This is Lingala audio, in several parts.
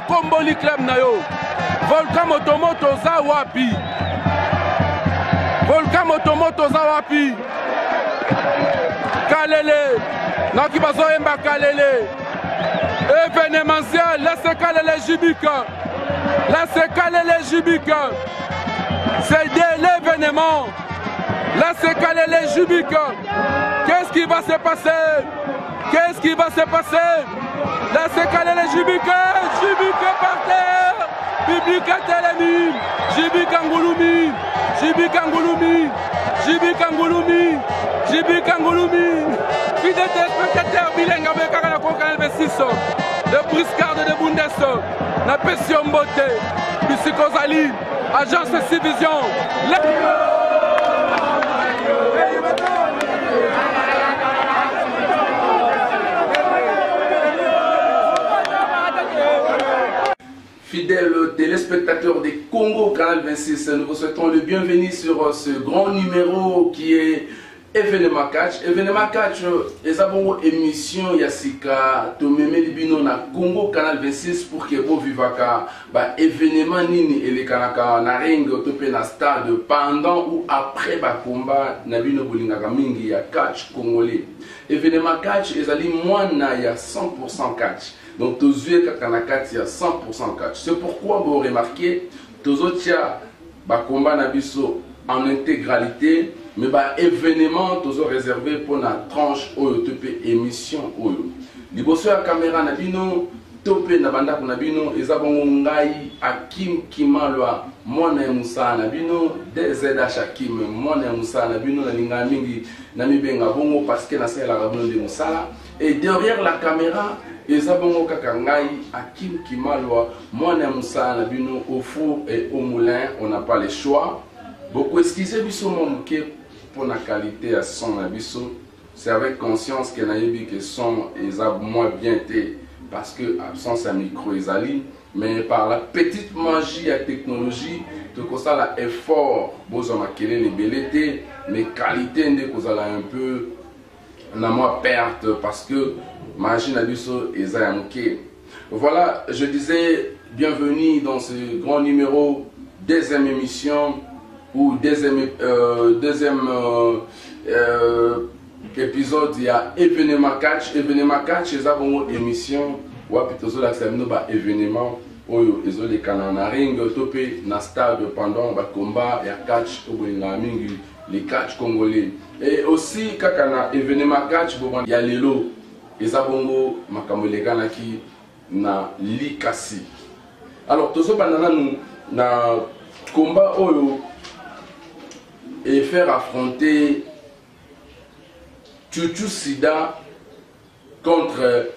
komboli club na yo. Volcan Motomoto za wapi? Volcan Motomoto za wapi? Kalele, Naki Bazoemba Kalele. Événementiel, laissez Kalele Jibika. Laissez Kalele Jibika. C'est l'événement. Laissez Kalele Jibika. Qu'est-ce qui va se passer? Qu'est-ce qui va se passer? Laissez Kalele Jibika. Jibika par terre. Publica Telemi. Jibika Ngouloumi. Jibika Ngouloumi. Jibika Ngouloumi. Jibika Ngouloumi. Fidèle téléspectateur bilingue avec la Canal 26. De Briscarde de Bundes. La Pession Beauté. Psychosali. Agence Civision. Fidèles téléspectateurs des Congo Canal 26, nous vous souhaitons le bienvenue sur ce grand numéro qui est Événement Catch. Événement Catch est une émission Yassika Tomeme Libino na Congo Canal 26 pour que vous viviez événement nini et les kanaka na ring topé na stade pendant ou après ba combat na bino bolingaka mingi ya catch congolais. Événement Catch ezali mwana ya 100% catch. Donc tous les kanakati ya 100% catch. C'est pourquoi vous remarquez tous autres ba combat na biso en intégralité. Mais bah événement toujours réservé pour la tranche oyo topé émission oyo. Liboso ya caméra na bino topé na banda na bino ezabongo ngai Hakim Kimalwa mwana ya Musa na bino DZH Hakim mwana ya Musa na bino na linga mingi na mibenga bongo parce que na sala la bono de Musala et derrière la caméra ezabongo kaka ngai Hakim Kimalwa mwana ya Musa na bino au four et au moulin on n'a pas le choix. Beaucoup excusez biso mon pour la qualité à son abisso, c'est avec conscience que naïbi que son est moins bien été parce que absence à micro isali, mais par la petite magie à technologie, tout ça là effort, besoin de les belletés, mais qualité ne cause un peu na moi perte parce que magie abisso est à manquer. Voilà, je disais bienvenue dans ce grand numéro, deuxième émission. Ou deuxième épisode, il y a Événement Catch. Événement Catch, c'est une émission où il y a un événement où il y a un ring topé dans le stade pendant le combat et catch les catch congolais. Et aussi, quand il y a un événement catch, il y a les lots. Il y a un qui na likasi. Alors, tout ça, nous combat et faire affronter Chuchu Sida contre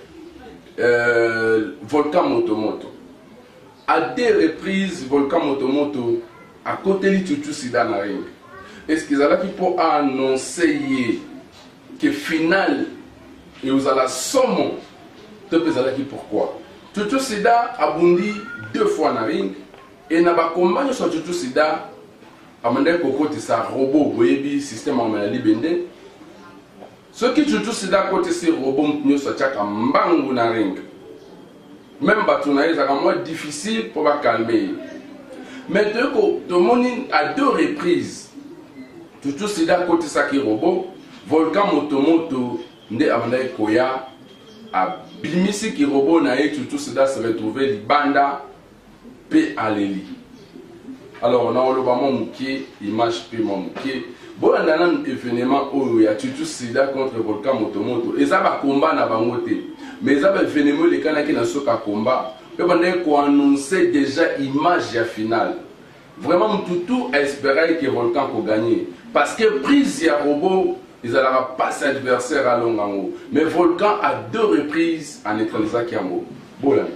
Volcan Motomoto. À deux reprises, Volcan Motomoto à côté de Chuchu Sida na ring. Est-ce qu'ils allaient pour annoncer que final et vous allez somme pourquoi Chuchu Sida a bondi 2 fois na ring et n'a pas combattu sur Chuchu Sida. Amanda Kokoti sa robot boyebi système en maladie bende. Ce qui Chuchu Sida côté ces robots nous sa chaka mbangu na ring. Même batunaï ça moins difficile pour va calmer. Mais tout le monde à 2 reprises. Chuchu Sida côté sa qui robot, Volcan Motomoto nde Amanda Koya a bimisi qui robot na Chuchu Sida se retrouver libanda pe aleli. Alors on a le qui image puis mon qui bon on a un événement où il y a Chuchu Sida contre Volcan Motomoto et ça va combat na bangote mais ça va événement les canaux qui na soka combat et on a annoncé déjà image ya finale vraiment tout espérer que Volcan peut gagner parce que prise ya robot ils n'allaient pas cet adversaire à Longango mais Volcan à 2 reprises en neutralisant Kiambo bon là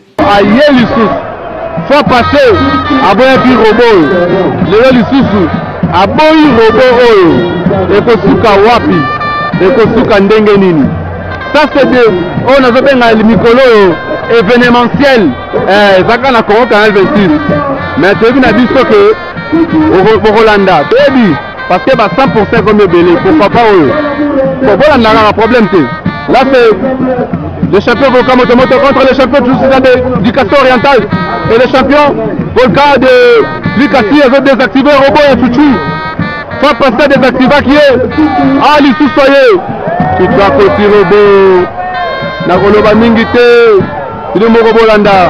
faut passer à boire du robot. Le lisusu à boire robot oyo. Ekosuka wapi? Ekosuka ndenge nini? Ça c'est de on a fait un mikolo événementiel. Zaka na Congo Canal 26. Mais tu as vu que au Rolanda, baby, parce que 100% comme belé. Pourquoi pas oyo? Pour Rolanda un problème. Là c'est Le champion Volcan Motomoto contre le champion du Castor Oriental. Et le champion Volcan de Likasi a désactivé Robot et Chouchou. Faut passer à désactiver qui est à l'issue soyez. Chouchou a côté Robot. Nakoloba Mingite. Il est Morobo Landa.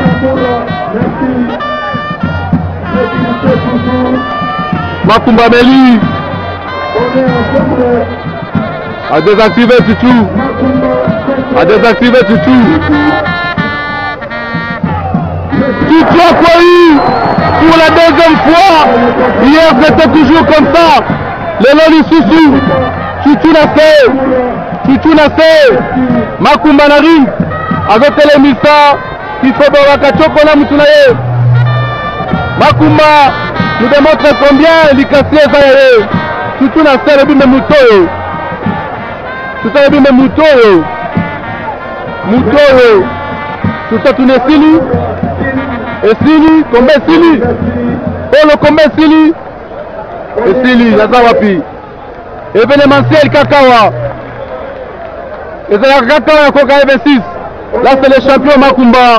Makumba Meli. A désactivé Chouchou. A désactivé Chouchou. Chouchou a failli pour la deuxième fois. Hier c'était toujours comme ça. Le Loli Soussou. Chouchou Nassé. Chouchou Nassé. Makumba Narim. Avec l'émissa. Il faut voir Kachoko na Moutunaye. Makumba nous démontre combien l'Ikasi est aéré. Chouchou Nassé le but de Moutoyo. Chouchou le but de Moutoyo. Moutoyo. Chouchou Tune Sili. Et Sili, combien Sili? Oh le combien Sili? Et Sili, Yazawapi. Événementiel Kakawa. Et c'est la Kakawa Koka 26. Là c'est le champion Makumba.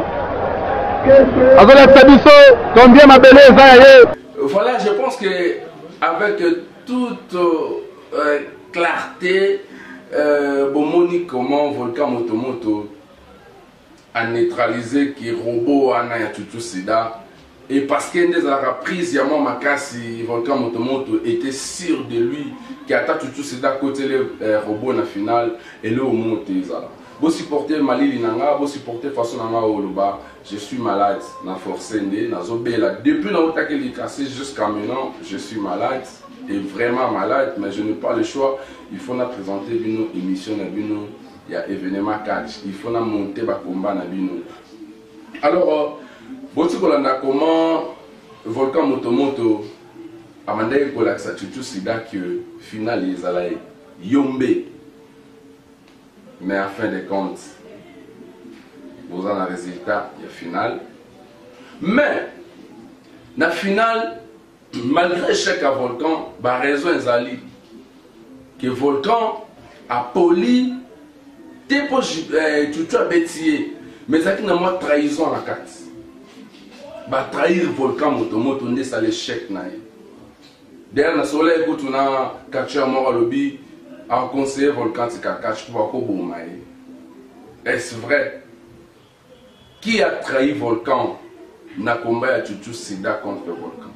Combien ma belle Voilà, je pense que avec toute clarté, Bomoni comment Volcan Motomoto a neutralisé qui robot Anaya Chouchou Sida et parce qu'il y a des prises Yamon Makasi Volcan Motomoto était sûr de lui qui a Chouchou Sida côté le robot na finale et le au monte Zala. Vous supportez Mali Linanga, vous supportez façon Nanga Oluba, je suis malade, na forcé na zobela. Depuis na otake likasi jusqu'à maintenant, je suis malade et vraiment malade, mais je n'ai pas le choix. Il faut na présenter une émission na bino, il y a événement catch, il faut na monter ba combat na bino. Alors, boti kolanda comment Volcan Motomoto amandé ko laksa Chouchou Sida que finale ezalaye Yombe. Mais en fin de compte, vous avez un résultat, il y a final. Mais, dans la finale, malgré l'échec à Volcan, il y a raison que Volcan a poli, Chouchou a bêtillé, mais il y a une trahison à la carte. Il a trahi Volcan Motomoto, c'est l'échec. Derrière le soleil, quand on a catché à mort à lobby, a conseillé Volcan Tikakash pour Akoboumaï. Est-ce vrai? Qui a trahi Volcan Nakomba à Chouchou Sida contre Volcan?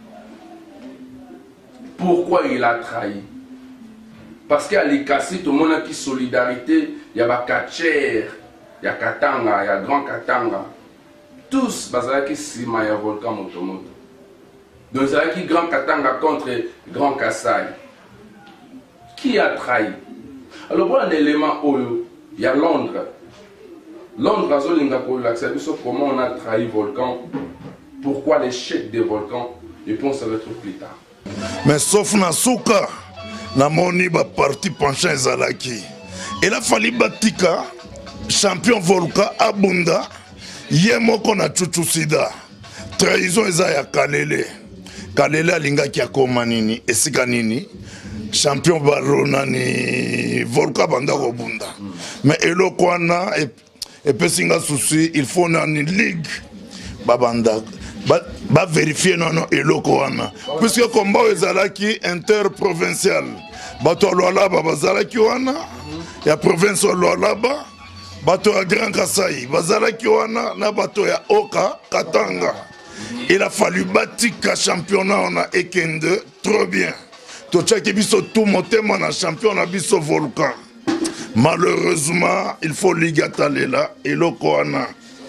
Pourquoi il a trahi? Parce qu'à l'Ikasi, tout le monde a qui solidarité, il y a Bakacher, il y a Katanga, il y a Grand Katanga. Tous, il qui Sima, il y a Volcan Motomoto. Donc il y a qui Grand Katanga contre Grand Kassai. Qui a trahi? Alors, pour un élément, il y a Londres. Londres a comment on a trahi Volcan, pourquoi l'échec des volcans, et puis on se retrouve plus tard. Mais sauf Nasuka, na moni ba parti penchant Zalaki. Et là, Fali Batika, champion Volcan Abunda, Yemoko na Chouchou Sida. Trahison Ezaya Kalele. Kalele alinga ki akoma nini, esika nini. Champion Barona ni Volcan Banda Robunda. Mais eloko wana et pesinga souci, il faut une ligue babanda ba vérifier non eloko wana. Puisque combat ezalaki interprovincial. Bato Lualaba bazalaki wana, ya province Lualaba, bato ya Grand Kassai bazalaki wana na bato ya Oka Katanga. Il a fallu batika championnat on a ekende trop bien. Tochaki biso tout motema na champion na biso Volcan. Malheureusement, il faut ligatalela et lokoana.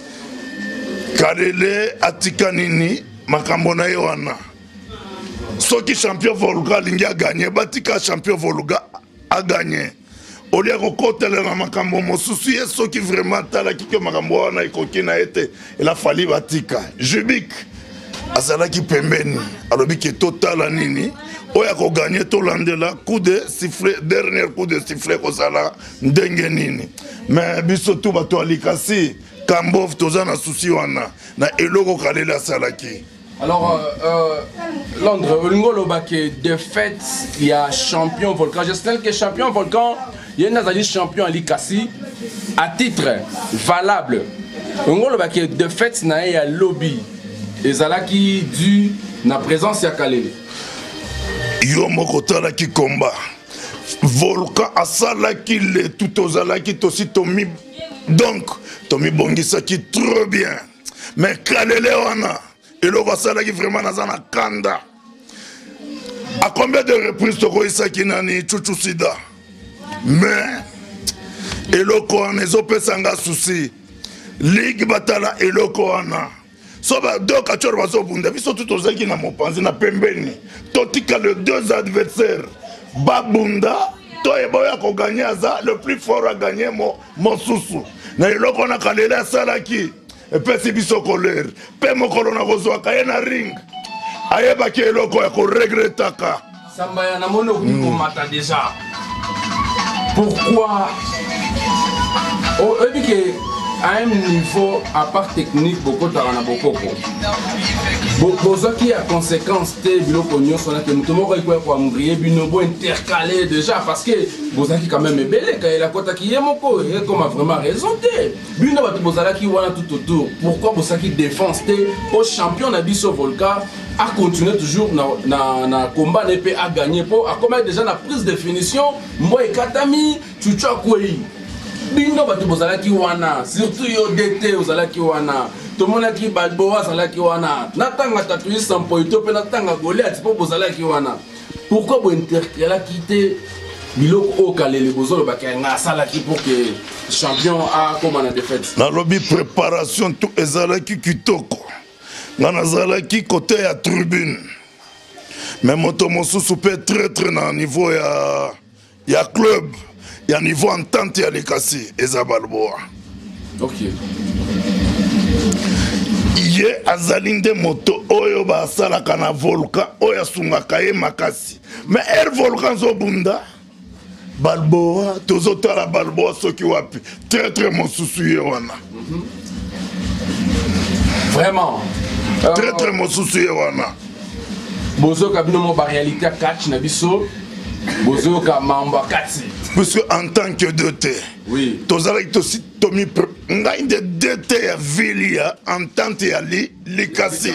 Kalele atikanini makambona yoana. Soki champion Volcan lingi a gagné, batika champion Volcan a gagné. Olia kokotela na makambo mosusu ye soki vraiment tala kike makambo wana ikoki na ete il a fallu batika. Jubik azalaki pembeni alobi ke total nini oya ko gagner to landela coup de sifflet dernier coup de sifflet ko sala ndenge nini mais biso tout bato alikasi Kambov tozana souci wana na eloko kalela salaki. Alors Londres Olingo Lobake de fait il y a champion Volcan. Je sais que champion Volcan il y a un champion à l'Ikasi à titre valable on va que de fait na ya lobby ezalaki dû na présence ya Kalele yo moko talaki combat Volcan asalaki le tout ozalaki tosi tomi donc tomi bongisaki trop bien mais Kalele wana eloko asalaki vraiment naza na kanda à combien de reprises tokoyisaki nani Chuchu Sida mais eloko wana ezopesanga souci ligue batala eloko wana so deux kachor bazobunda biso tout ozalaki na mopanzi na pembeni totika les deux adversaires babunda to eboya ko gagner aza le plus fort à gagner mosusu na eloko na Kalele asalaki epesi biso colère pe mokolo na kozwaka ye na ring ayebaki eloko ya koregretaka samba ya namono komata déjà pourquoi à un niveau à part technique beaucoup tarana beaucoup qui a conséquence te biloko nyonso na ke muto moko iko kwa mbrier binobo intercalé déjà parce que bozaki quand même belé quand il a kota ki yemoko et comme a vraiment raison te bino ba bozala ki wana tout autour pourquoi bozaki défense te au champion na biso Volcan a continué toujours na combat n'épée à gagner pour a commettre déjà la prise de finition moi katami chuchu akwei bino ba bozala ki wana surtout yo DT ozala ki wana tomonaki Balboa azalaki wana natanga tatoué sans poito pe natanga Goliath po bozalaki wana pourquoi bo intercalaki te biloko o Kalele bozolo bakanga salaki pour que champion a comme na défaite na lobby préparation tout ezalaki kitoko na nazalaki côté ya tribune mais moto mosusu pe très na niveau ya club ya niveau entente ya lekasi eza Balboa OK ye azali nde moto oyo basalaka na Volcan oyo asungaka ye makasi mais Volcan zobunda Balboa tozotala Balboa soki wapi très mosusu ye wana vraiment très mosusu ye wana bozoka bino mo ba réalité catch na biso bozoka mamba kati puisque en tant que DT oui tozalaki tosi tomi ngai nde DT ya ville ya entente ya likasi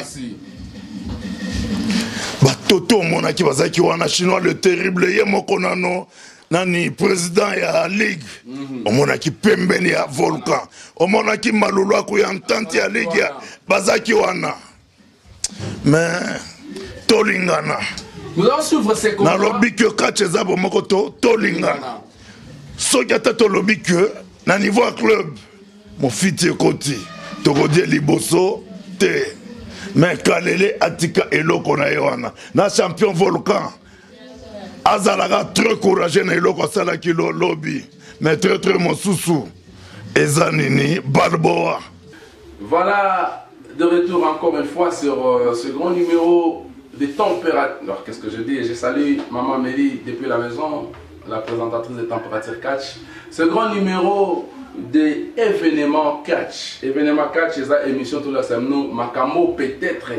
batoto omonaki bazalaki wana chinois le terrible ye moko nano nani président ya ligue omonaki pembeni ya Volcan omonaki malulu ako ya entente ya ligue ya bazalaki wana mais tolingana nous allons suivre ces combats na lobby que catch eza bomoko tolingana soki ata tolobi que na niveau ya club mofiti ekoti tokodie liboso te mais Kalele atika eloko na ye wana na champion Volcan azalaka très courageux na eloko asalaki lobby mais très mosusu eza nini Balboa. Voilà, de retour encore une fois sur ce grand numéro des températures. Alors qu'est-ce que je dis? Je salue Maman Mélie depuis la maison, la présentatrice des températures catch. Ce grand numéro des événements catch. Événements catch, c'est une émission tout la semaine. Makamo peut-être,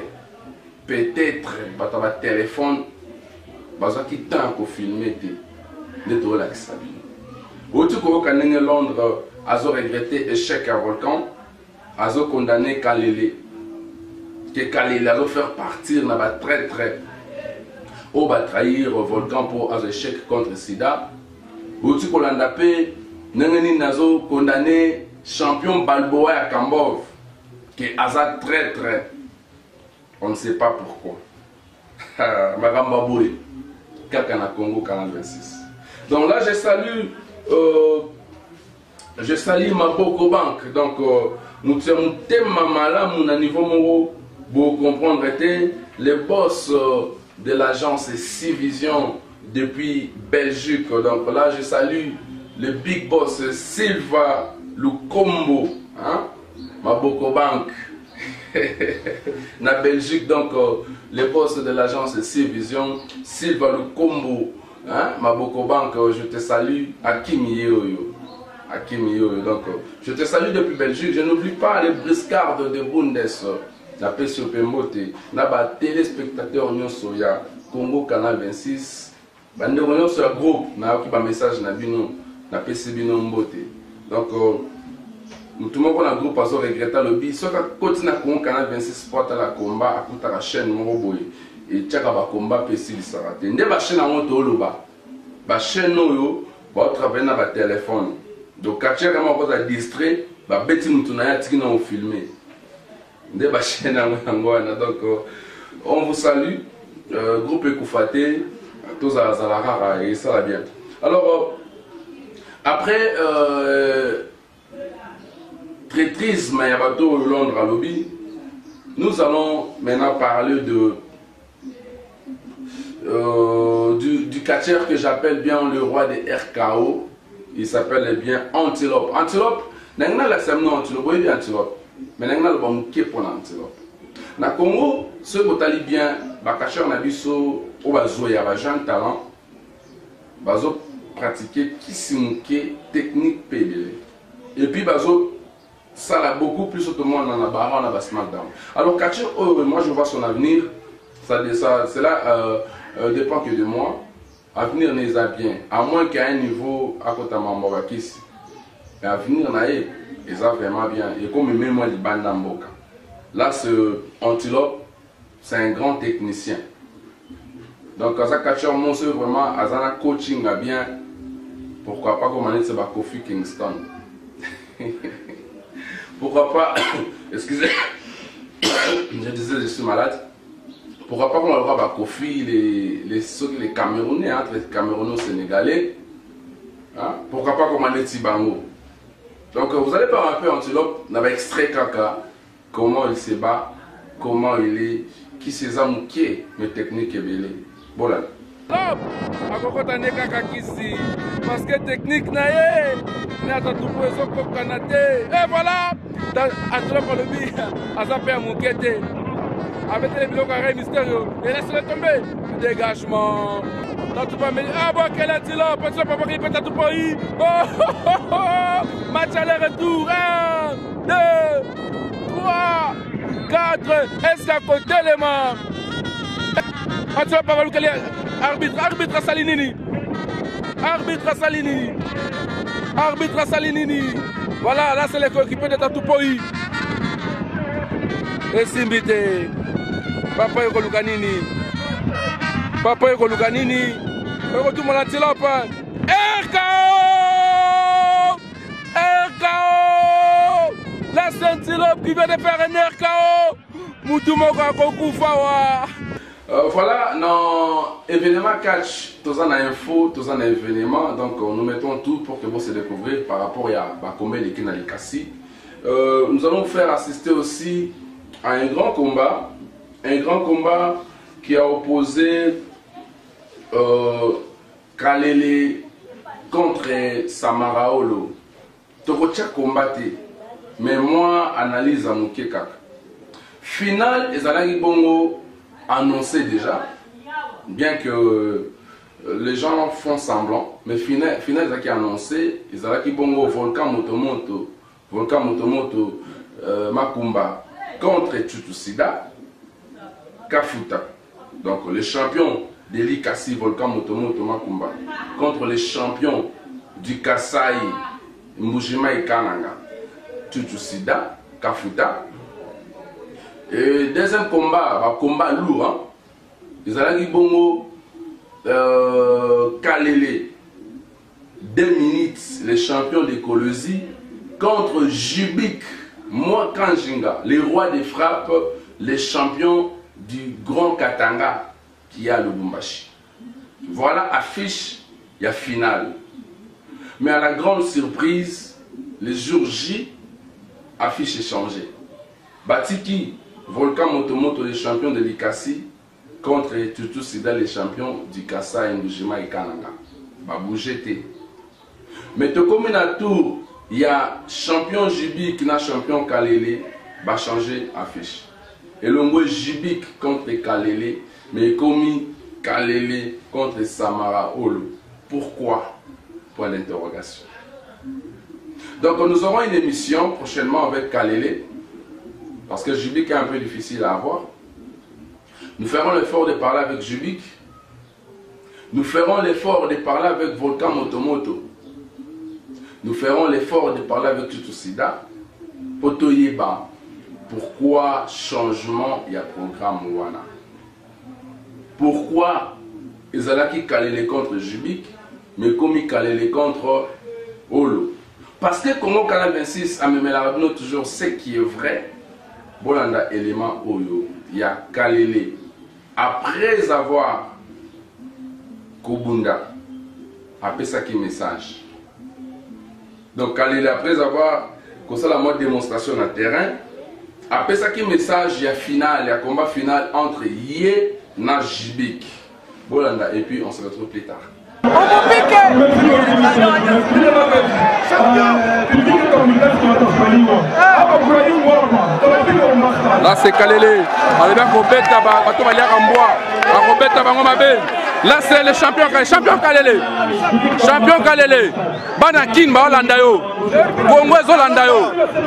bah téléphone, bah ça qui t'a encore filmé de tout relax. Autre que Kanenge Londres, Azo regretté échec à Volcan, Azo condamné Kalele. Que Kalele a faire partir na ba très au va trahir Volcan pour un échec contre Sida. Bouti Kolandapé Nengeni Nazo condamné champion Balboa à Kambov qui a très on ne sait pas pourquoi. Magambaboui Kakana Congo 26. Donc là je salue Maboko Bank. Donc nous sommes tellement malades à niveau moro. Pour comprendre, les boss de l'agence Civision depuis Belgique. Donc là, je salue le big boss Silva Lukombo, hein? Maboko Bank, na Belgique. Donc les boss de l'agence Civision, Silva Lukombo, hein? Maboko Bank, je te salue. Akimi Yoyo. Donc je te salue depuis Belgique. Je n'oublie pas les briscards de Bundes. La PCOP Moté, na téléspectateur nyonso ya Congo Canal 26, bande nyonso ya groupe na ki ba message na bino na PC bino mbote. Donc, tout le monde a un groupe à regretter le bi. Soit quand continue à canal 26 Sport à la combat, à côté de la chaîne, mon et tchaka ba combat pesi li sarate. Nde ba chaîne en to loba. Ba chaîne no yo, ba travailler na ba téléphone. Donc quand tchaka ma ko distrait, ba beti mutu na ya tiki na on filmer. Nde ba chaîne en ngwana. Donc on vous salue, groupe Ekoufate, tous à Zalara et ça va bien. Alors après traîtrise Mayabato Londres à lobby, nous allons maintenant parler du catcheur que j'appelle bien le roi des RKO. Il s'appelle bien Antilope. Antilope, n'a pas la semno Antilope, oui bien Antilope, mais n'a pas le bon qui pour l'Antilope. Na Congo, ceux qui ont bien, les catcheurs n'a biso au bazo ya bajan talent, bazo pratiquer qui simuke technique PBL. Et puis bazo ça a beaucoup plus autrement dans la barre, dans la SmackDown. Alors catcheur, moi je vois son avenir. Cela dépend que de moi. Avenir n'est pas bien. À moins qu'à un niveau à côté de Mamboka Kissi. Mais avenir n'est pas vraiment bien. Et comme même moi, il Bandamboka. Là, ce Antilope, c'est un grand technicien. Donc, quand ça catcheur, mon seul vraiment, Azana coaching a bien. Pourquoi pas comme on dit, Kofi Kingston. Pourquoi pas, excusez, je disais, je suis malade. Pourquoi pas qu'on va voir Kofi, les Camerounais, entre les Camerounais et Sénégalais. Hein? Pourquoi pas commander Tibango. Donc vous allez voir un peu Antilope, on avait extrait Kaka, comment il se bat, comment il est, qui ses amours, qui est, mes techniques et belé. Voilà. Parce que technique naé, et voilà, Antilope lobby, à sa paix mon quête. Avec les bilans carrés mystérieux, et laisse-le tomber. Dégagement. Ah bon, quel Antilope, parce que papa qui pète à tout pays. Match aller-retour. 1, 2, 3, 4. Est-ce qu'à côté les mains? Antilope va le caler. Arbitre à Salinini. Arbitre à Salinini. Arbitre à Salinini. Voilà, là c'est les coéquipiers de Tatoupoï. Et Simbité. Papa Yoko Lukanini. Papa Yoko Lukanini. Retour mon Antilope. RKO. RKO. La Antilope qui vient de faire un RKO. Moutoumoko Kokufawa. Voilà, dans événement catch, tous en info, tous en événement, donc nous mettons tout pour que vous se découvrez par rapport à combien de Kina Likasi. Nous allons vous faire assister aussi à un grand combat qui a opposé Kalele contre Samaraolo. Tokocha combatté, mais moi analyse à Moukekak. Final, Ezalagi Bongo annoncé déjà, bien que les gens font semblant, mais final qui a annoncé, Ezalagi Bongo Volcan Motomoto Makumba contre Tutusida Kafuta. Donc les champions de l'Ikasi Volcan Motomoto Makumba contre les champions du Kasai Mujima et Kananga Tutusida Kafuta. Et deuxième combat, un combat lourd, hein? Ils allaient Bongo Kalele 2 minutes, les champions de Kolosi contre Jubik Mwakanjinga, les rois des frappes, les champions du Grand Katanga qui a le Lubumbashi. Voilà, affiche, il y a finale. Mais à la grande surprise, les jours J, affiche échangée. Batiki, Volcan Motomoto, les champions de l'Ikasi, contre Tutu Sida, les champions du Kasa, Ndujima et Kananga. Babou GT. Mais comme à tour, il y a champion Jibik, qui a champion Kalele, va changer affiche. Et le mot Jibik contre Kalele, mais comme Kalele contre Samara Olo. Pourquoi? Point d'interrogation. Donc nous aurons une émission prochainement avec Kalele. Parce que Jubik est un peu difficile à avoir. Nous ferons l'effort de parler avec Jubik. Nous ferons l'effort de parler avec Volcan Motomoto. nous ferons l'effort de parler avec Tutu Sida pour toyeba pourquoi changement il y a programme wana. Pourquoi ils allaient caler les contre Jubik, mais comme ils calaient les contre Olo. Parce que Congo Canal 26 a même toujours ce qui est vrai. Bolanda élément Oyo, il y a Kalele. Après avoir Kobunda, après ça qui message. Donc Kalele, après avoir comme ça la mode démonstration dans le terrain, après ça qui message, il y a final, il y a combat final entre Yé et Jibik. Bolanda, et puis on se retrouve plus tard. Là c'est Kalele. Là c'est le champion Kalele. Champion Kalele. Banakin ba Holanda yo. Congo Holanda yo.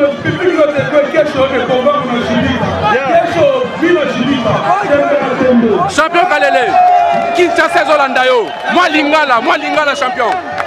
Champion Kalele. Kinshasa Holanda yo. Moi Lingala champion.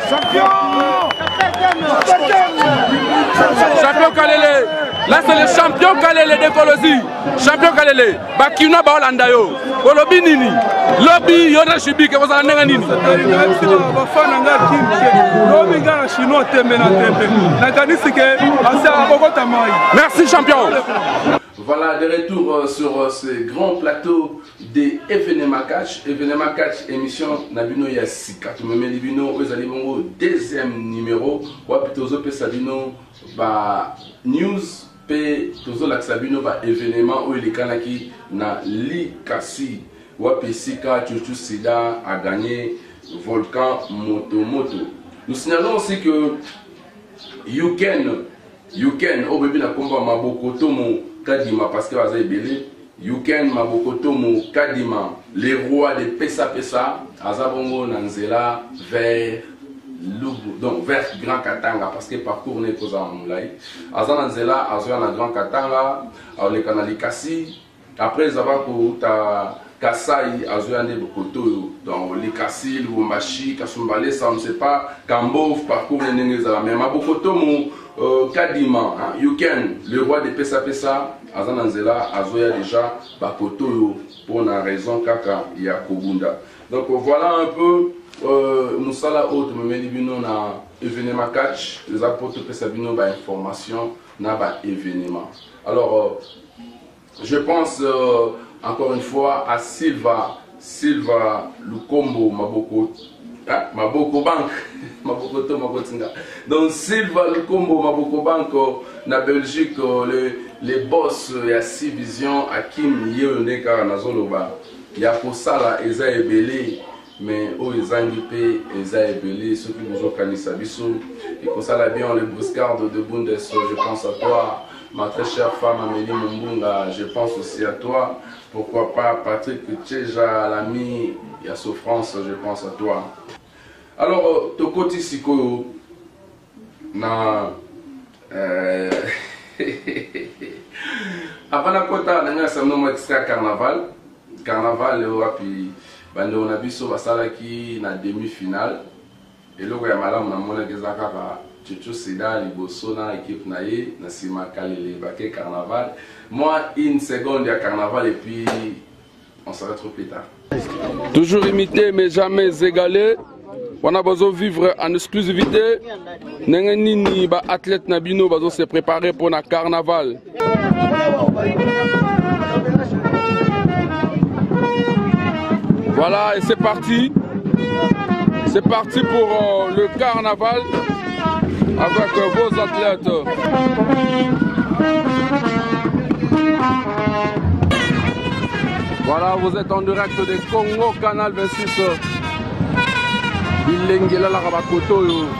Champion Kalele. Là c'est le champion Kalele de Kolosi. Champion Kalele. Bakina ba Holanda yo. Olobi nini. Lobby yona Jibik ke bozala ndenga nini. Bafana nga kimke. Lobby nga chinois tembe na tembe. Na kanisi ke asa abokota mai. Merci champion. Voilà, de retour sur ce grand plateau de Evenema Catch. Evenema Catch, émission Nabino Yassika. Tu me mets Libino, Ozalibongo, deuxième numéro. Wapitozo pe Sabino, ba news, pe Tozo Laksabino, ba événement, où il est kanaki na Likasi. Wapesika, Tutu Sida a gagné Volcan Moto. Nous signalons aussi que You Can, au bébé na combat Mabokotomo Kadima, parce que Azaï Belé, You Can Mabokotomo Kadima, les rois de Pesa Azabongo Nanzela vers Lubu, donc vers Grand Katanga, parce que parcours n'est pas en Moulay. Azananzela, Azoya Grand Katanga, le canal Kassi, après Zabako, Kasai, Azoyane Bokoto, dans Likasi, Lubumbashi, Kasumbale, ça on ne sait pas, Kambov, parcours Nenengezala, mais Mabokotomo Kadima, You Can, le roi de Pesa, Azananzela, Azoya déjà, Bakoto, pour une raison Kaka, Yakobunda. Donc voilà un peu, Moussala Haute, Memelibino, na événement catch, les apôtres Pesa Bino, ba information, na ba événement. Alors, je pense encore une fois à Silva Lukombo Maboko Bank Mabokoto Mabotinga. Donc Silva Lukombo Maboko Bank na Belgique, les boss ya Civision Akim Yoneka Nazoloba ya kosala eza ebele mais o ezangi pe eza ebele ceux qui nous ont kanisa biso et kosala bien les bruscardes de Bundes. Je pense à toi ma très chère femme Amélie Mumbunga, je pense aussi à toi. Pourquoi pas Patrick Tcheja, l'ami, il y a Souffrance, je pense à toi. Alors, Tokoti Siko, na avant la kota, on a un extrait carnaval. Carnaval, puis on a vu qui na demi-finale. Et là, il y a madame, on a Tutu Sida, Liboso, na équipe naïe, na Sima Kalele, Baké Carnaval. Moi, une seconde, il y a Carnaval et puis on se retrouve plus tard. Toujours imité mais jamais égalé. On a besoin de vivre en exclusivité. Nengenini, ba athlète Nabino, besoin se préparer pour le Carnaval. Voilà, et c'est parti. C'est parti pour le Carnaval. Avec vos athlètes. Voilà, vous êtes en direct de Congo Canal 26. Bilengela la Rabakoto.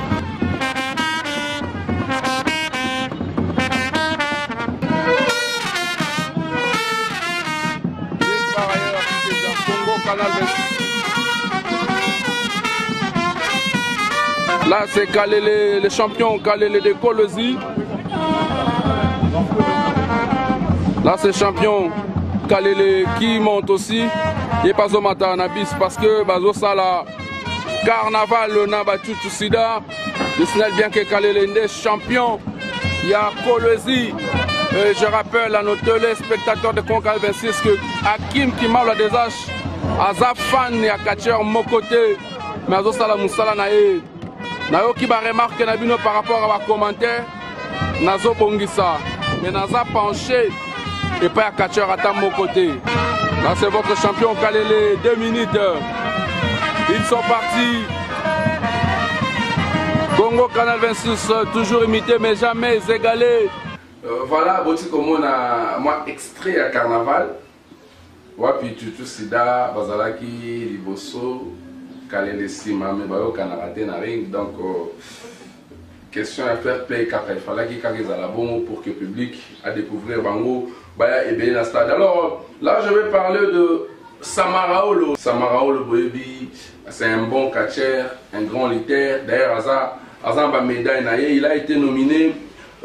Congo Canal 26. Là, c'est Kalele, le champion Kalele de Kolosi. Là, c'est champion Kalele qui monte aussi. Et pas au matin, parce que Bazo Sala, Carnaval, on a battu Tutu Sida. Je signale bien que Kalelende, champion, il y a Kolwezi. Je rappelle à nos téléspectateurs de Congo 26 que Hakim Kimalo Desache, Aza fan et catcheur Mokote, mais Azo Sala Moussala Nae. Nayo qui va remarquer Nabino par rapport à ma commentaire, Nazo Bongisa, mais Naza penché et pas à catcheur à mon côté. Là c'est votre champion Kalele, 2 minutes. Ils sont partis. Congo Canal 26, toujours imité mais jamais égalé. Voilà, Boti comme on a moi extrait à Carnaval. Wapi Tutu Sida, Bazalaki, Liboso, Kalele Sima, mais Bayo Kanarate na ring. Donc, question à faire play car il fallait qu'il y ait la bon pour que le public a découvert Bango, Baya et Bénin Stade. Alors, là je vais parler de Samaraolo. Samaraolo Boyebi, c'est un bon catcheur, un grand lutteur. D'ailleurs, Azamba médaille naïe, il a été nominé.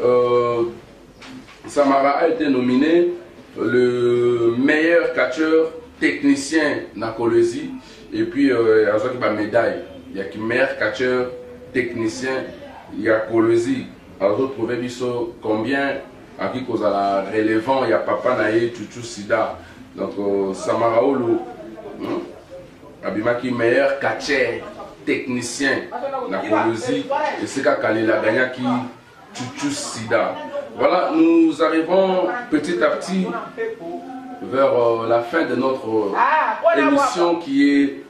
Samara a été nominé le meilleur catcheur technicien na Kolwezi. Et puis, il y a une médaille. Il y a qui meilleur catcheur technicien, il y a Kolwezi. Alors, trouvé combien à qui cause la relevant, il y a Papa Naye, Tutu Sida. Donc, Samara Olo, Abimaki meilleur catcheur technicien na Kolwezi. Et c'est quand il a gagné qui Tutu Sida. Voilà, nous arrivons petit à petit vers la fin de notre émission qui est